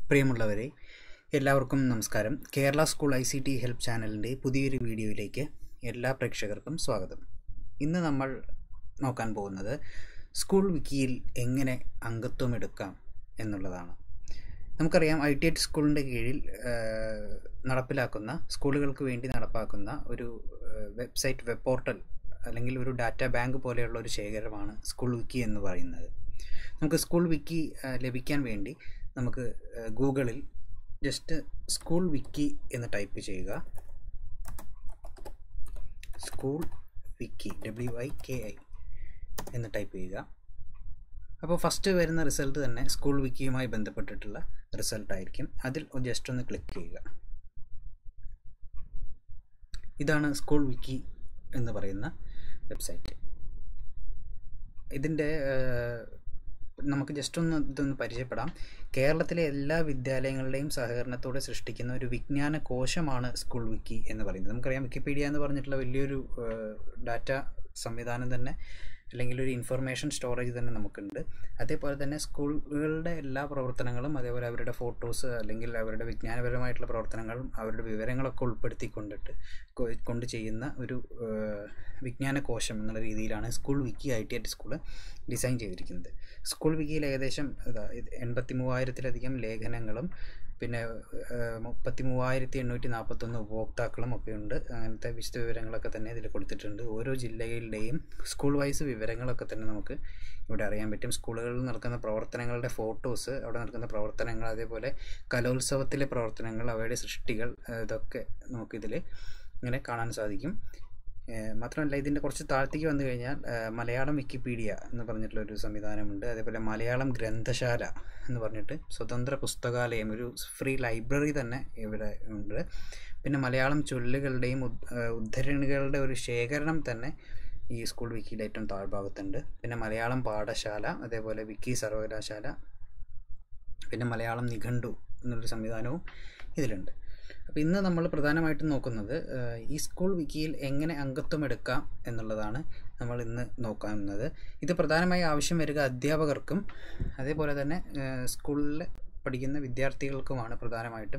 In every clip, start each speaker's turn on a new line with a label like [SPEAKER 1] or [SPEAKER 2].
[SPEAKER 1] പ്രിയമുള്ളവരെ, എല്ലാവർക്കും നമസ്കാരം. കേരള സ്കൂൾ ICT ഹെൽപ്പ് ചാനലിൻ്റെ പുതിയൊരു വീഡിയോയിലേക്ക് എല്ലാ പ്രേക്ഷകർക്കും സ്വാഗതം. ഇന്ന് നമ്മൾ നോക്കാൻ പോകുന്നത് സ്കൂൾ വിക്കിയിൽ എങ്ങനെ അംഗത്വം എടുക്കാം എന്നുള്ളതാണ്. നമുക്കറിയാം, ITH സ്കൂളിൻ്റെ കീഴിൽ നടപ്പിലാക്കുന്ന സ്കൂളുകൾക്ക് വേണ്ടി നടപ്പാക്കുന്ന ഒരു വെബ് പോർട്ടൽ അല്ലെങ്കിൽ ഒരു ഡാറ്റ ബാങ്ക് പോലെയുള്ള ഒരു ശേഖരമാണ് സ്കൂൾ വിക്കി എന്ന് പറയുന്നത്. നമുക്ക് സ്കൂൾ വിക്കി ലഭിക്കാൻ വേണ്ടി നമുക്ക് ഗൂഗിളിൽ ജസ്റ്റ് സ്കൂൾ വിക്കി എന്ന് ടൈപ്പ് ചെയ്യുക. സ്കൂൾ വിക്കി WIKI എന്ന് ടൈപ്പ് ചെയ്യുക. അപ്പോൾ ഫസ്റ്റ് വരുന്ന റിസൾട്ട് തന്നെ സ്കൂൾ വിക്കിയുമായി ബന്ധപ്പെട്ടിട്ടുള്ള റിസൾട്ടായിരിക്കും. അതിൽ ജസ്റ്റ് ഒന്ന് ക്ലിക്ക് ചെയ്യുക. ഇതാണ് സ്കൂൾ വിക്കി എന്ന് പറയുന്ന വെബ്സൈറ്റ്. ഇതിൻ്റെ നമുക്ക് ജസ്റ്റ് ഇതൊന്ന് പരിചയപ്പെടാം. കേരളത്തിലെ എല്ലാ വിദ്യാലയങ്ങളുടെയും സഹകരണത്തോടെ സൃഷ്ടിക്കുന്ന ഒരു വിജ്ഞാന കോശമാണ് സ്കൂൾ വിക്കി എന്ന് പറയുന്നത്. നമുക്കറിയാം, വിക്കിപീഡിയ എന്ന് പറഞ്ഞിട്ടുള്ള വലിയൊരു ഡാറ്റ സംവിധാനം തന്നെ, അല്ലെങ്കിൽ ഒരു ഇൻഫർമേഷൻ സ്റ്റോറേജ് തന്നെ നമുക്കുണ്ട്. അതേപോലെ തന്നെ സ്കൂളുകളുടെ എല്ലാ പ്രവർത്തനങ്ങളും, അതേപോലെ അവരുടെ ഫോട്ടോസ് അല്ലെങ്കിൽ അവരുടെ വിജ്ഞാനപരമായിട്ടുള്ള പ്രവർത്തനങ്ങളും അവരുടെ വിവരങ്ങളൊക്കെ ഉൾപ്പെടുത്തിക്കൊണ്ട് ചെയ്യുന്ന ഒരു വിജ്ഞാന കോശം എന്നുള്ള രീതിയിലാണ് school wiki ITH school design ചെയ്തിരിക്കുന്നത്. സ്കൂൾ വിക്കിയിൽ ഏകദേശം 83,000-ലധികം ലേഖനങ്ങളും പിന്നെ 33,841 ഉപഭോക്താക്കളും ഒക്കെ ഉണ്ട്. അങ്ങനത്തെ വിശദ വിവരങ്ങളൊക്കെ തന്നെ ഇതിൽ കൊടുത്തിട്ടുണ്ട്. ഓരോ ജില്ലകളുടെയും സ്കൂൾ വൈസ് വിവരങ്ങളൊക്കെ തന്നെ നമുക്ക് ഇവിടെ അറിയാൻ പറ്റും. സ്കൂളുകളിൽ നടക്കുന്ന പ്രവർത്തനങ്ങളുടെ ഫോട്ടോസ്, അവിടെ നടക്കുന്ന പ്രവർത്തനങ്ങൾ, അതേപോലെ കലോത്സവത്തിലെ പ്രവർത്തനങ്ങൾ, അവയുടെ സൃഷ്ടികൾ, ഇതൊക്കെ നമുക്കിതിൽ ഇങ്ങനെ കാണാൻ സാധിക്കും. മാത്രമല്ല, ഇതിൻ്റെ കുറച്ച് താഴത്തേക്ക് വന്നു കഴിഞ്ഞാൽ മലയാളം വിക്കിപീഡിയ എന്ന് പറഞ്ഞിട്ടുള്ളൊരു സംവിധാനമുണ്ട്. അതേപോലെ മലയാളം ഗ്രന്ഥശാല എന്ന് പറഞ്ഞിട്ട് സ്വതന്ത്ര പുസ്തകാലയം, ഒരു ഫ്രീ ലൈബ്രറി തന്നെ ഇവിടെ ഉണ്ട്. പിന്നെ മലയാളം ചൊല്ലുകളുടെയും ഉദ്ധരണികളുടെ ഒരു ശേഖരണം തന്നെ ഈ സ്കൂൾ വിക്കിയുടെ ഏറ്റവും താഴ്ഭാഗത്തുണ്ട്. പിന്നെ മലയാളം പാഠശാല, അതേപോലെ വിക്കി സർവകലാശാല, പിന്നെ മലയാളം നിഘണ്ടു എന്നുള്ളൊരു സംവിധാനവും ഇതിലുണ്ട്. അപ്പോൾ ഇന്ന് നമ്മൾ പ്രധാനമായിട്ടും നോക്കുന്നത് ഈ സ്കൂൾ വിക്കിയിൽ എങ്ങനെ അംഗത്വം എടുക്കാം എന്നുള്ളതാണ് നമ്മൾ ഇന്ന് നോക്കുന്നത്. ഇത് പ്രധാനമായി ആവശ്യം വരിക അധ്യാപകർക്കും അതേപോലെ തന്നെ സ്കൂളിൽ പഠിക്കുന്ന വിദ്യാർത്ഥികൾക്കുമാണ് പ്രധാനമായിട്ടും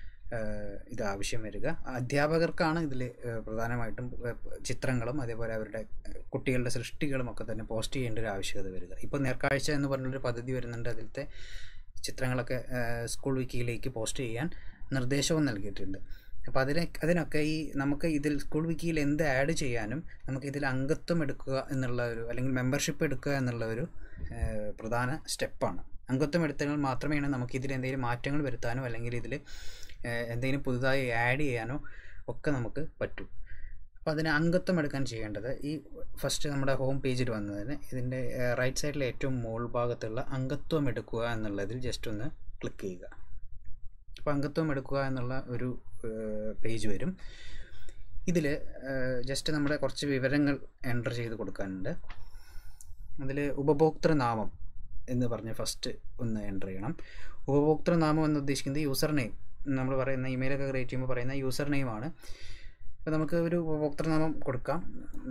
[SPEAKER 1] ഇത് ആവശ്യം വരിക. അധ്യാപകർക്കാണ് ഇതിൽ പ്രധാനമായിട്ടും ചിത്രങ്ങളും അതേപോലെ അവരുടെ കുട്ടികളുടെ സൃഷ്ടികളും ഒക്കെ തന്നെ പോസ്റ്റ് ചെയ്യേണ്ട ഒരു ആവശ്യകത വരിക. ഇപ്പോൾ നേർക്കാഴ്ച എന്ന് പറഞ്ഞൊരു പദ്ധതി വരുന്നുണ്ട്. അതിലത്തെ ചിത്രങ്ങളൊക്കെ സ്കൂൾ വിക്കിയിലേക്ക് പോസ്റ്റ് ചെയ്യാൻ നിർദ്ദേശവും നൽകിയിട്ടുണ്ട്. അപ്പോൾ അതിനൊക്കെ നമുക്ക് ഇതിൽ സ്കൂൾ വിക്കിയിൽ എന്ത് ആഡ് ചെയ്യാനും നമുക്കിതിൽ അംഗത്വം എടുക്കുക എന്നുള്ള ഒരു, അല്ലെങ്കിൽ മെമ്പർഷിപ്പ് എടുക്കുക എന്നുള്ള ഒരു പ്രധാന സ്റ്റെപ്പാണ്. അംഗത്വം എടുത്താൽ മാത്രമേ നമുക്കിതിൽ എന്തെങ്കിലും മാറ്റങ്ങൾ വരുത്താനോ അല്ലെങ്കിൽ ഇതിൽ എന്തെങ്കിലും പുതുതായി ആഡ് ചെയ്യാനോ ഒക്കെ നമുക്ക് പറ്റും. അപ്പോൾ അതിന് അംഗത്വം എടുക്കാൻ ചെയ്യേണ്ടത്, ഈ ഫസ്റ്റ് നമ്മുടെ ഹോം പേജിൽ വന്നതിന് ഇതിൻ്റെ റൈറ്റ് സൈഡിലെ ഏറ്റവും മുകൾ ഭാഗത്തുള്ള അംഗത്വം എടുക്കുക എന്നുള്ളതിൽ ജസ്റ്റ് ഒന്ന് ക്ലിക്ക് ചെയ്യുക. അപ്പോൾ അംഗത്വം എടുക്കുക എന്നുള്ള ഒരു പേജ് വരും. ഇതിൽ ജസ്റ്റ് നമ്മുടെ കുറച്ച് വിവരങ്ങൾ എൻ്റർ ചെയ്ത് കൊടുക്കാനുണ്ട്. അതിൽ ഉപഭോക്തൃനാമം എന്ന് പറഞ്ഞ് ഫസ്റ്റ് ഒന്ന് എൻ്റർ ചെയ്യണം. ഉപഭോക്തൃനാമം എന്ന് ഉദ്ദേശിക്കുന്നത് യൂസർ നെയിം, നമ്മൾ പറയുന്ന ഇമെയിലൊക്കെ ക്രിയേറ്റ് ചെയ്യുമ്പോൾ പറയുന്ന യൂസർ നെയിമാണ്. അപ്പോൾ നമുക്ക് ഒരു ഉപഭോക്തൃനാമം കൊടുക്കാം.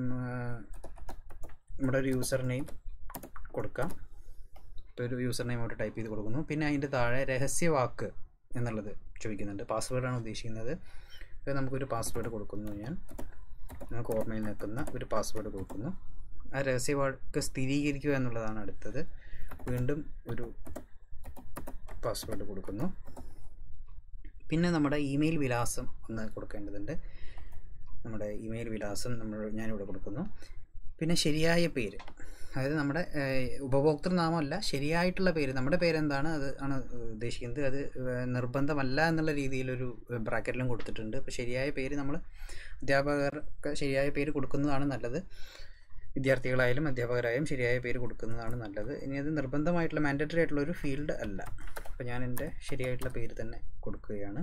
[SPEAKER 1] നമ്മുടെ ഒരു യൂസർ നെയിം കൊടുക്കാം. ഇപ്പോൾ ഒരു യൂസർ നെയിം അവിടെ ടൈപ്പ് ചെയ്ത് കൊടുക്കുന്നു. പിന്നെ അതിൻ്റെ താഴെ രഹസ്യവാക്ക് എന്നുള്ളത് ചോദിക്കുന്നുണ്ട്. പാസ്വേഡാണ് ഉദ്ദേശിക്കുന്നത്. അപ്പോൾ നമുക്കൊരു പാസ്വേഡ് കൊടുക്കുന്നു. നമുക്ക് ഓർമ്മയിൽ നിൽക്കുന്ന ഒരു പാസ്വേഡ് കൊടുക്കുന്നു. ആ രഹസ്യവാക്ക് സ്ഥിരീകരിക്കുക എന്നുള്ളതാണ് അടുത്തത്. വീണ്ടും ഒരു പാസ്വേഡ് കൊടുക്കുന്നു. പിന്നെ നമ്മുടെ ഇമെയിൽ വിലാസം ഒന്ന് കൊടുക്കേണ്ടതുണ്ട്. നമ്മുടെ ഇമെയിൽ വിലാസം ഞാനിവിടെ കൊടുക്കുന്നു. പിന്നെ ശരിയായ പേര്, അതായത് നമ്മുടെ ഉപഭോക്തൃനാമമല്ല, ശരിയായിട്ടുള്ള പേര്, നമ്മുടെ പേരെന്താണ് അത് ആണ് ഉദ്ദേശിക്കുന്നത്. അത് നിർബന്ധമല്ല എന്നുള്ള രീതിയിലൊരു ബ്രാക്കറ്റിലും കൊടുത്തിട്ടുണ്ട്. അപ്പോൾ ശരിയായ പേര് നമ്മൾ അധ്യാപകർക്ക് ശരിയായ പേര് കൊടുക്കുന്നതാണ് നല്ലത്. വിദ്യാർത്ഥികളായാലും അധ്യാപകരായാലും ശരിയായ പേര് കൊടുക്കുന്നതാണ് നല്ലത്. ഇനി അത് നിർബന്ധമായിട്ടുള്ള മാൻഡറ്ററി ആയിട്ടുള്ളൊരു ഫീൽഡ് അല്ല. അപ്പോൾ ഞാൻ എൻ്റെ ശരിയായിട്ടുള്ള പേര് തന്നെ കൊടുക്കുകയാണ്.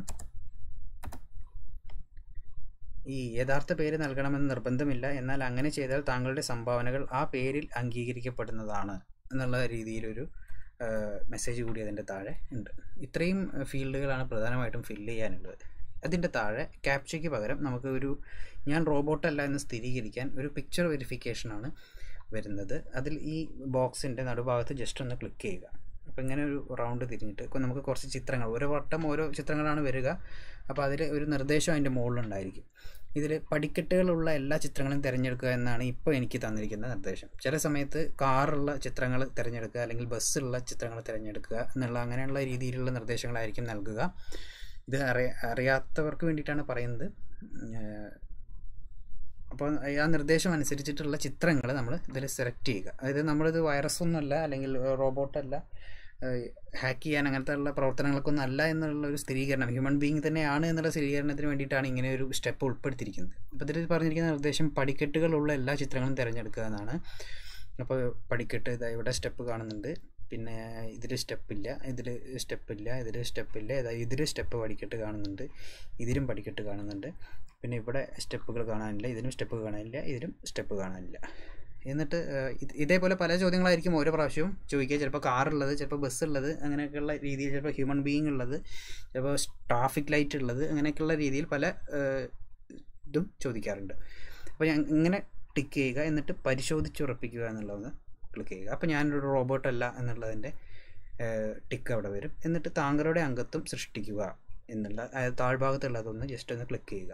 [SPEAKER 1] ഈ യഥാർത്ഥ പേര് നൽകണമെന്ന് നിർബന്ധമില്ല, എന്നാൽ അങ്ങനെ ചെയ്താൽ താങ്കളുടെ സംഭാവനകൾ ആ പേരിൽ അംഗീകരിക്കപ്പെടുന്നതാണ് എന്നുള്ള രീതിയിലൊരു മെസ്സേജ് കൂടി അതിൻ്റെ താഴെ ഉണ്ട്. ഇത്രയും ഫീൽഡുകളാണ് പ്രധാനമായിട്ടും ഫില്ല് ചെയ്യാനുള്ളത്. അതിൻ്റെ താഴെ ക്യാപ്ചയ്ക്ക് പകരം നമുക്ക് ഞാൻ റോബോട്ടല്ല എന്ന് സ്ഥിരീകരിക്കാൻ ഒരു പിക്ചർ വെരിഫിക്കേഷനാണ് വരുന്നത്. അതിൽ ഈ ബോക്സിൻ്റെ നടുഭാഗത്ത് ജസ്റ്റ് ഒന്ന് ക്ലിക്ക് ചെയ്യുക. അപ്പോൾ ഇങ്ങനെ ഒരു റൗണ്ട് തിരിഞ്ഞിട്ട് നമുക്ക് കുറച്ച് ചിത്രങ്ങൾ, ഓരോ വട്ടം ഓരോ ചിത്രങ്ങളാണ് വരിക. അപ്പോൾ അതിൽ ഒരു നിർദ്ദേശം അതിൻ്റെ മുകളിലുണ്ടായിരിക്കും. ഇതിൽ പടിക്കെട്ടുകളുള്ള എല്ലാ ചിത്രങ്ങളും തിരഞ്ഞെടുക്കുക എന്നാണ് ഇപ്പോൾ എനിക്ക് തന്നിരിക്കുന്ന നിർദ്ദേശം. ചില സമയത്ത് കാറുള്ള ചിത്രങ്ങൾ തിരഞ്ഞെടുക്കുക, അല്ലെങ്കിൽ ബസ്സുള്ള ചിത്രങ്ങൾ തിരഞ്ഞെടുക്കുക എന്നുള്ള അങ്ങനെയുള്ള രീതിയിലുള്ള നിർദ്ദേശങ്ങളായിരിക്കും നൽകുക. ഇത് അറിയാത്തവർക്ക് വേണ്ടിയിട്ടാണ് പറയുന്നത്. അപ്പോൾ ആ നിർദ്ദേശം അനുസരിച്ചിട്ടുള്ള ചിത്രങ്ങൾ നമ്മൾ ഇതിൽ സെലക്ട് ചെയ്യുക. അതായത് നമ്മളിത് വൈറസൊന്നുമല്ല, അല്ലെങ്കിൽ റോബോട്ടല്ല, ഹാക്ക് ചെയ്യാൻ അങ്ങനത്തെ ഉള്ള പ്രവർത്തനങ്ങൾക്കൊന്നും അല്ല എന്നുള്ളൊരു സ്ഥിരീകരണം, ഹ്യൂമൻ ബീയിങ് തന്നെയാണ് എന്നുള്ള സ്ഥിരീകരണത്തിന് വേണ്ടിയിട്ടാണ് ഇങ്ങനെ ഒരു സ്റ്റെപ്പ് ഉൾപ്പെടുത്തിയിരിക്കുന്നത്. അപ്പോൾ ഇതിൽ പറഞ്ഞിരിക്കുന്ന നിർദ്ദേശം പടിക്കെട്ടുകളുള്ള എല്ലാ ചിത്രങ്ങളും തിരഞ്ഞെടുക്കുക എന്നാണ്. അപ്പോൾ പടിക്കെട്ട് ഇതാ ഇവിടെ സ്റ്റെപ്പ് കാണുന്നുണ്ട്, പിന്നെ ഇതിൽ സ്റ്റെപ്പില്ല, ഇതിൽ സ്റ്റെപ്പില്ല, ഇതിൽ സ്റ്റെപ്പില്ല, ഇതിൽ സ്റ്റെപ്പ് പടിക്കെട്ട് കാണുന്നുണ്ട്, ഇതിലും പടിക്കെട്ട് കാണുന്നുണ്ട്, പിന്നെ ഇവിടെ സ്റ്റെപ്പുകൾ കാണാനില്ല, ഇതിലും സ്റ്റെപ്പ് കാണാനില്ല, ഇതിലും സ്റ്റെപ്പ് കാണാനില്ല. എന്നിട്ട് ഇതേപോലെ പല ചോദ്യങ്ങളായിരിക്കും ഓരോ പ്രാവശ്യവും ചോദിക്കുക. ചിലപ്പോൾ കാറുള്ളത്, ചിലപ്പോൾ ബസ്സുള്ളത്, അങ്ങനെയൊക്കെയുള്ള രീതിയിൽ, ചിലപ്പോൾ ഹ്യൂമൻ ബീയിങ് ഉള്ളത്, ചിലപ്പോൾ ട്രാഫിക് ലൈറ്റ് ഉള്ളത്, അങ്ങനെയൊക്കെയുള്ള രീതിയിൽ പല ഇതും ചോദിക്കാറുണ്ട്. അപ്പോൾ ഞാൻ ഇങ്ങനെ ടിക്ക് ചെയ്യുക, എന്നിട്ട് പരിശോധിച്ചുറപ്പിക്കുക എന്നുള്ളത് ക്ലിക്ക് ചെയ്യുക. അപ്പോൾ ഞാനൊരു റോബോട്ടല്ല എന്നുള്ളതിൻ്റെ ടിക്ക് അവിടെ വരും. എന്നിട്ട് താങ്കളുടെ അംഗത്വം സൃഷ്ടിക്കുക എന്നുള്ള താഴ്ഭാഗത്തുള്ളതൊന്ന് ജസ്റ്റ് ഒന്ന് ക്ലിക്ക് ചെയ്യുക.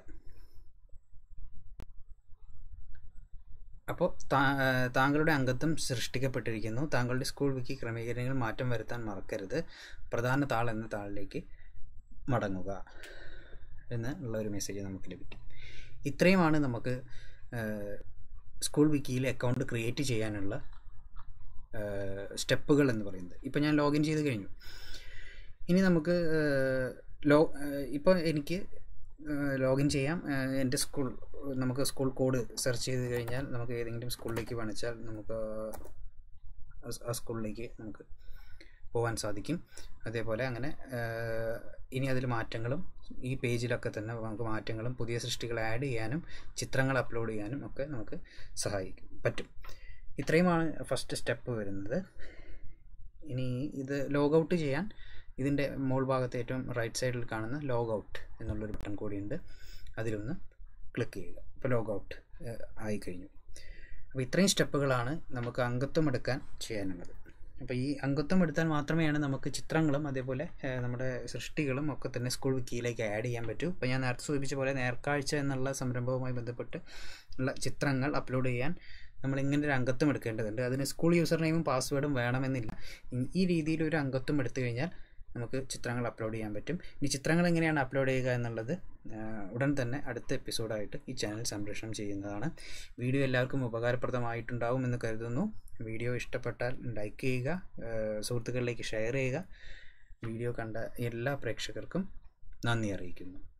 [SPEAKER 1] അപ്പോൾ താങ്കളുടെ അംഗത്വം സൃഷ്ടിക്കപ്പെട്ടിരിക്കുന്നു. താങ്കളുടെ സ്കൂൾ വിക്കി ക്രമീകരണങ്ങളിൽ മാറ്റം വരുത്താൻ മറക്കരുത്. പ്രധാന താൾ എന്ന താളിലേക്ക് മടങ്ങുക എന്നുള്ള ഒരു മെസ്സേജ് നമുക്ക് ലഭിക്കും. ഇത്രയുമാണ് നമുക്ക് സ്കൂൾ വിക്കിയിൽ അക്കൗണ്ട് ക്രിയേറ്റ് ചെയ്യാനുള്ള സ്റ്റെപ്പുകൾ എന്ന് പറയുന്നത്. ഇപ്പോൾ ഞാൻ ലോഗിൻ ചെയ്ത് കഴിഞ്ഞു. ഇനി നമുക്ക് ഇപ്പോൾ എനിക്ക് ലോഗിൻ ചെയ്യാം. എൻ്റെ നമുക്ക് സ്കൂൾ കോഡ് സെർച്ച് ചെയ്ത് കഴിഞ്ഞാൽ നമുക്ക് ഏതെങ്കിലും സ്കൂളിലേക്ക് വേണിച്ചാൽ നമുക്ക് ആ സ്കൂളിലേക്ക് നമുക്ക് പോകാൻ സാധിക്കും. അതേപോലെ അങ്ങനെ ഇനി അതിൽ മാറ്റങ്ങളും ഈ പേജിലൊക്കെ തന്നെ നമുക്ക് മാറ്റങ്ങളും പുതിയ സൃഷ്ടികൾ ആഡ് ചെയ്യാനും ചിത്രങ്ങൾ അപ്ലോഡ് ചെയ്യാനും ഒക്കെ നമുക്ക് പറ്റും. ഇത്രയുമാണ് ഫസ്റ്റ് സ്റ്റെപ്പ് വരുന്നത്. ഇനി ഇത് ലോഗൗട്ട് ചെയ്യാൻ ഇതിൻ്റെ മുകൾ ഭാഗത്ത് ഏറ്റവും റൈറ്റ് സൈഡിൽ കാണുന്ന ലോഗൗട്ട് എന്നുള്ളൊരു ബട്ടൺ കൂടിയുണ്ട്. അതിലൊന്ന് ക്ലിക്ക് ചെയ്യുക. ഇപ്പോൾ ലോഗൗട്ട് ആയിക്കഴിഞ്ഞു. അപ്പോൾ ഇത്രയും സ്റ്റെപ്പുകളാണ് നമുക്ക് അംഗത്വം എടുക്കാൻ ചെയ്യാനുള്ളത്. അപ്പോൾ ഈ അംഗത്വം എടുത്താൽ മാത്രമേയാണ് നമുക്ക് ചിത്രങ്ങളും അതേപോലെ നമ്മുടെ സൃഷ്ടികളും ഒക്കെ തന്നെ സ്കൂൾ വിക്കിയിലേക്ക് ആഡ് ചെയ്യാൻ പറ്റൂ. ഇപ്പോൾ ഞാൻ നേരത്തെ സൂചിപ്പിച്ച പോലെ നേർക്കാഴ്ച എന്നുള്ള സംരംഭവുമായി ബന്ധപ്പെട്ട് ഉള്ള ചിത്രങ്ങൾ അപ്ലോഡ് ചെയ്യാൻ നമ്മൾ ഇങ്ങനെ ഒരു അംഗത്വം എടുക്കേണ്ടതുണ്ട്. അതിന് സ്കൂൾ യൂസർ നെയിമും പാസ്വേഡും വേണമെന്നില്ല. ഈ രീതിയിൽ ഒരു അംഗത്വം എടുത്തു കഴിഞ്ഞാൽ നമുക്ക് ചിത്രങ്ങൾ അപ്ലോഡ് ചെയ്യാൻ പറ്റും. ഇനി ചിത്രങ്ങൾ എങ്ങനെയാണ് അപ്ലോഡ് ചെയ്യുക എന്നുള്ളത് ഉടൻ തന്നെ അടുത്ത എപ്പിസോഡായിട്ട് ഈ ചാനൽ സംപ്രേഷണം ചെയ്യുന്നതാണ്. വീഡിയോ എല്ലാവർക്കും ഉപകാരപ്രദമായിട്ടുണ്ടാവും എന്ന് കരുതുന്നു. വീഡിയോ ഇഷ്ടപ്പെട്ടാൽ ലൈക്ക് ചെയ്യുക, സുഹൃത്തുക്കളിലേക്ക് ഷെയർ ചെയ്യുക. വീഡിയോ കണ്ട എല്ലാ പ്രേക്ഷകർക്കും നന്ദി അറിയിക്കുന്നു.